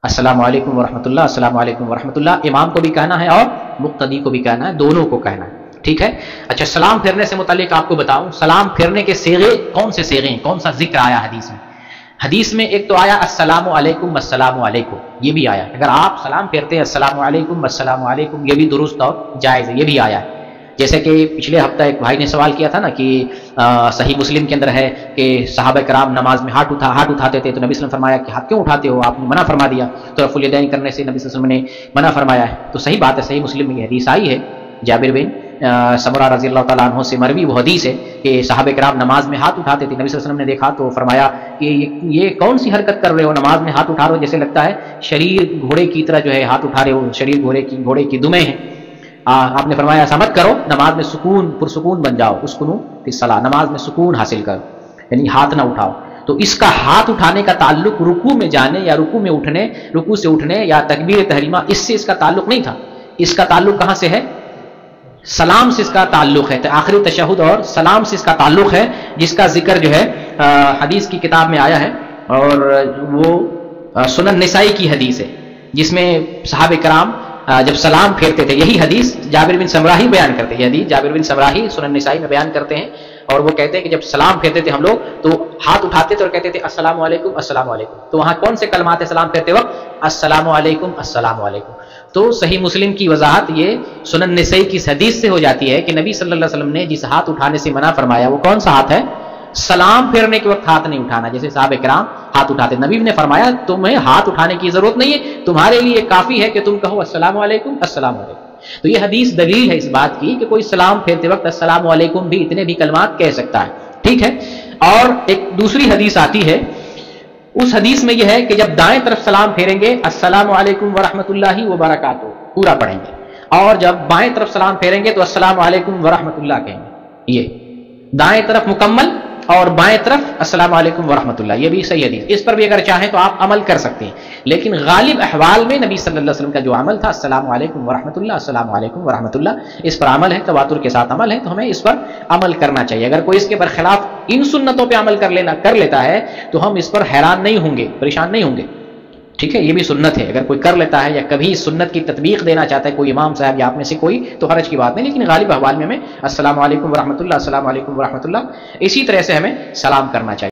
अस्सलामु अलैकुम वरहमतुल्लाह, अस्सलामु अलैकुम वरहमतुल्लाह इमाम को भी कहना है और मुक्तदी को भी कहना है, दोनों को कहना है। ठीक है। अच्छा, सलाम फेरने से मुतालिक आपको बताऊं, सलाम फेरने के सेगे कौन से सेगे हैं, कौन सा जिक्र आया हदीस में? हदीस में एक तो आया अस्सलामु अलैकुम अस्सलामु अलैकुम, ये भी आया। अगर आप सलाम फेरते हैं अस्सलामु अलैकुम अस्सलामु अलैकुम, ये भी दुरुस्त और जायज़ है, ये भी आया है। जैसे कि पिछले हफ्ता एक भाई ने सवाल किया था ना कि सही मुस्लिम के अंदर है कि सहाबा कराम नमाज में हाथ उठाते थे, तो नबी सल्लल्लाहु अलैहि वसल्लम ने फरमाया कि हाथ क्यों उठाते हो, आपने मना फरमा दिया, तो रफुल यदैन करने से नबी सल्लल्लाहु अलैहि वसल्लम ने मना फरमाया है। तो सही बात है, सही मुस्लिम में हदीस आई है, जाबिर बिन समरा रज़ी अल्लाह तआला अन्हु से मरवी वो हदीस है कि सहाबा कराम नमाज में हाथ उठाते थे, नबी सल्लल्लाहु अलैहि वसल्लम ने देखा तो फरमाया कि ये कौन सी हरकत कर रहे हो, नमाज में हाथ उठा रहे हो, जैसे लगता है शरीर घोड़े की तरह जो है हाथ उठा रहे हो, शरीर घोड़े की दुमें हैं। आपने फरमाया ऐसा मत करो, नमाज में सुकून पुरसुकून बन जाओ, उसकुनू फिस्सलाह, नमाज में सुकून हासिल करो, यानी हाथ ना उठाओ। तो इसका हाथ उठाने का ताल्लुक रुकू में जाने या रुकू में उठने, रुकू से उठने या तकबीर तहरीमा, इससे इसका ताल्लुक नहीं था। इसका ताल्लुक कहां से है? सलाम से इसका ताल्लुक है, आखिरी तशहुद और सलाम से इसका ताल्लुक है, जिसका जिक्र जो है हदीस की किताब में आया है, और वो सुनन निसाई की हदीस है, जिसमें सहाबे कराम जब सलाम फेरते थे, यही हदीस जाबिर बिन समराही बयान करते हैं, ये हदीस जाबिर बिन समराही सुनन निसाई में बयान करते हैं, और वो कहते हैं कि जब सलाम फेरते थे हम लोग तो हाथ उठाते थे और कहते थे अस्सलामु अलैकुम अस्सलामु अलैकुम। तो वहां कौन से कलमात है सलाम फेरते वक्त? अस्सलामु अलैकुम अस्सलामु अलैकुम। तो सही मुस्लिम की वजाहत ये सुनन निसाई की हदीस से हो जाती है कि नबी सल्लल्लाहु अलैहि वसल्लम ने जिस हाथ उठाने से मना फरमाया वो कौन सा हाथ है? सलाम फेरने के वक्त हाथ नहीं उठाना, जैसे साहब किराम हाथ उठाते। नबी ने फरमाया तुम्हें हाथ उठाने की जरूरत नहीं है, तुम्हारे लिए काफी है कि तुम कहो अस्सलामु अलैकुम अस्सलामु अलैकुम। तो ये हदीस दलील है इस बात की कि कोई सलाम फेरते वक्त अस्सलामु अलैकुम भी इतने भी कलमात कह सकता है। ठीक है। और एक दूसरी हदीस आती है, उस हदीस में यह है कि जब दाएं तरफ सलाम फेरेंगे अस्सलामु अलैकुम व रहमतुल्लाहि व बरकातुहू पूरा पढ़ेंगे, और जब बाएं तरफ सलाम फेरेंगे तो अस्सलामु अलैकुम व रहमतुल्लाह कहेंगे। ये दाएं तरफ मुकम्मल और बाएं तरफ अस्सलामु अलैकुम व रहमतुल्लाह, ये भी सही हदीस। इस पर भी अगर चाहें तो आप अमल कर सकते हैं, लेकिन गालिब अहवाल में नबी सल्लल्लाहु अलैहि वसल्लम का जो अमल था अस्सलामु अलैकुम व रहमतुल्लाह अस्सलामु अलैकुम व रहमतुल्लाह, इस पर अमल है, तवातुर के साथ अमल है, तो हमें इस पर अमल करना चाहिए। अगर कोई इसके बरखिलाफ इन सुन्नतों पर अमल कर लेता है तो हम इस पर हैरान नहीं होंगे, परेशान नहीं होंगे। ठीक है, ये भी सुन्नत है, अगर कोई कर लेता है या कभी इस सुन्नत की तत्बीक देना चाहता है कोई इमाम साहब या आप में से कोई, तो हरज की बात नहीं, लेकिन गालिब अहवाल में हमें अस्सलामु अलैकुम व रहमतुल्लाह अस्सलामु अलैकुम व रहमतुल्लाह इसी तरह से हमें सलाम करना चाहिए।